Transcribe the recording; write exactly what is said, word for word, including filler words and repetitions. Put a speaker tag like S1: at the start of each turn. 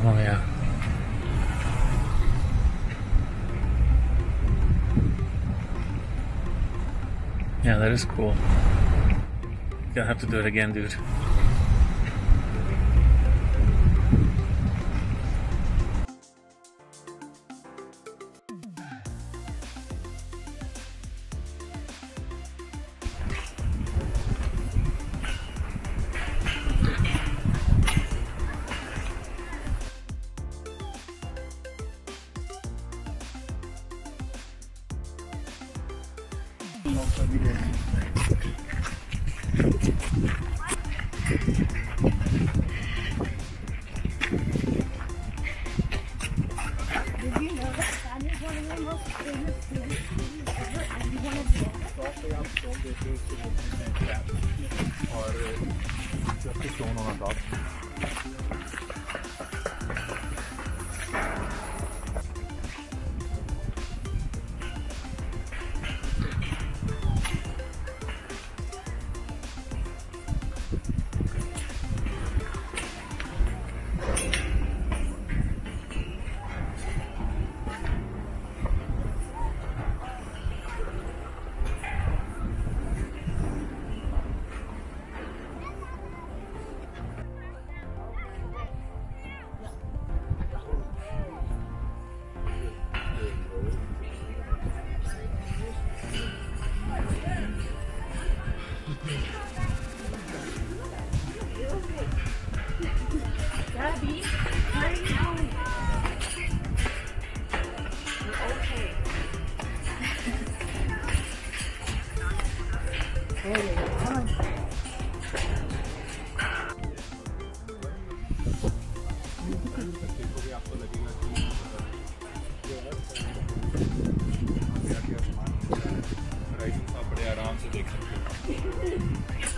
S1: Oh yeah. Yeah, that is cool. You're gonna have to do it again, dude.
S2: Did you know that San is one of the most famous food cities ever, and one of the
S3: और जब stone होना था
S2: Gabby, where are you going? You're okay. Hey, come on.
S3: आपको लगेगा कि riding आप बड़े आराम से देख सकते हो।